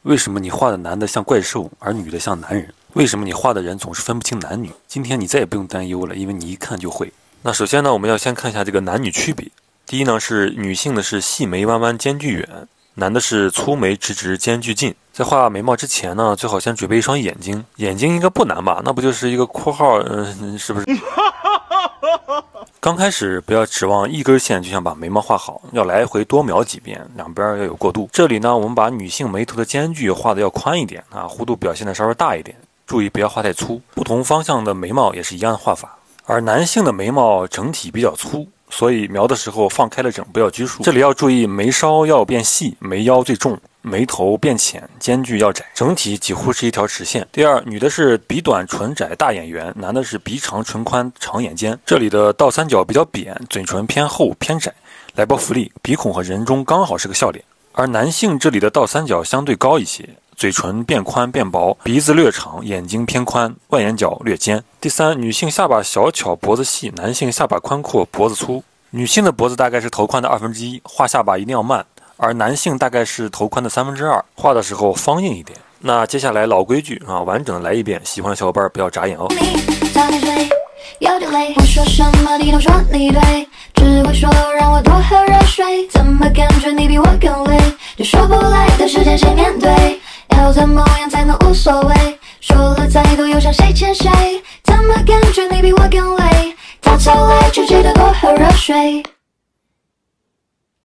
为什么你画的男的像怪兽，而女的像男人？为什么你画的人总是分不清男女？今天你再也不用担忧了，因为你一看就会。那首先呢，我们要先看一下这个男女区别。第一呢，是女性的是细眉弯弯间距远，男的是粗眉直直间距近。在画眉毛之前呢，最好先准备一双眼睛，眼睛应该不难吧？那不就是一个括号，是不是？刚开始不要指望一根线就想把眉毛画好，要来回多描几遍，两边要有过渡。这里呢，我们把女性眉头的间距画的要宽一点啊，弧度表现的稍微大一点，注意不要画太粗。不同方向的眉毛也是一样的画法，而男性的眉毛整体比较粗，所以描的时候放开了整，不要拘束。这里要注意眉梢要变细，眉腰最重。眉头变浅，间距要窄，整体几乎是一条直线。第二，女的是鼻短唇窄大眼圆，男的是鼻长唇宽长眼尖。这里的倒三角比较扁，嘴唇偏厚偏窄，来波福利，鼻孔和人中刚好是个笑脸。而男性这里的倒三角相对高一些，嘴唇变宽变薄，鼻子略长，眼睛偏宽，外眼角略尖。第三，女性下巴小巧，脖子细，男性下巴宽阔，脖子粗。女性的脖子大概是头宽的1/2，画下巴一定要慢。而男性大概是头宽的2/3，画的时候方硬一点。那接下来老规矩啊，完整的来一遍，喜欢的小伙伴不要眨眼哦。 有点累，我说什么你都说你对，只会说让我多喝热水，怎么感觉你比我更累？就说不来的时间谁面对？要怎么样才能无所谓？说了再多又向谁欠谁？怎么感觉你比我更累？到头来只记得多喝热水。